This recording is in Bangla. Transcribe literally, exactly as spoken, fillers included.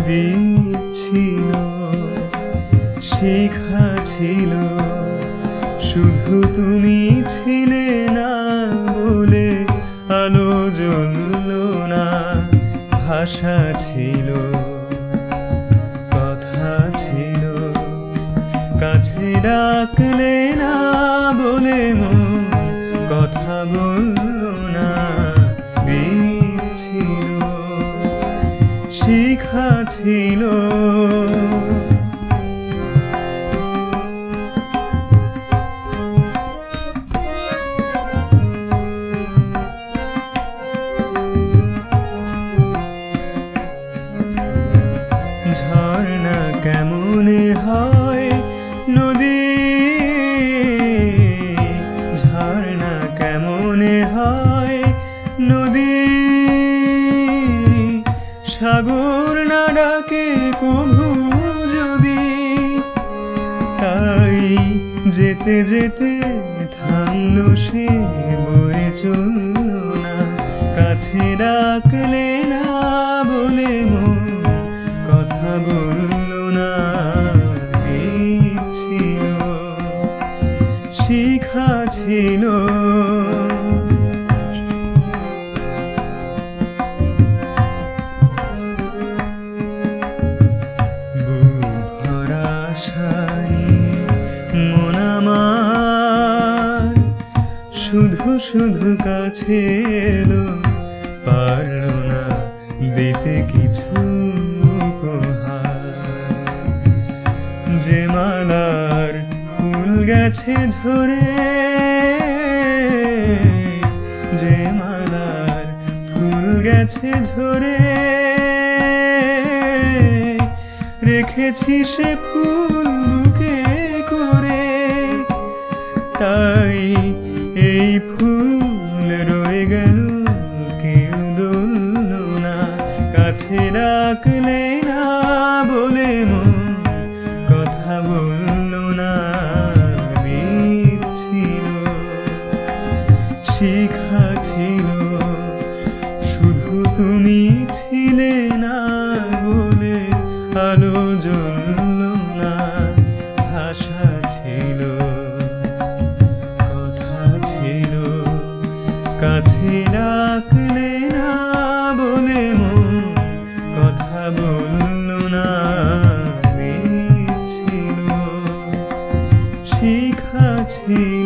ছিল শিখা ছিল শুধু তুমি ছিলে না বলে আলো জ্বলল না ভাষা ছিল কথা ছিল কাছে ডাকলে না বলে মন কথা বলল না ছিল শিখা ছিল ঝর্ণা কেমন হয় নদী ঝর্ণা কেমন হয় নদী সাগর না ডাকে কভু যদি তাই যেতে যেতে থামলো সে বয়ে চলল না কাছে ডাকলে না বলে মন কথা বলল না ছিল শিখা ছিল মন আমার শুধু শুধু কাছে এলো পারল না দিতে কিছু উপহার যে মালার ফুল গেছে ঝরে যে মালার ফুল গেছে ঝরে রেখেছি সে ফুল বুকে করে তাই এই ফুল রয়ে গেল কেউ ধরল না কাছে ডাকলে না বলে মন কথা বলল না ছিল শিখা ছিল শুধু তুমি ছিলে না বলে আলো জ্বলল না ভাষা ছিল কথা ছিল কাছে ডাকলে না বলে মন কথা বলল না ছিল শিখা ছিল।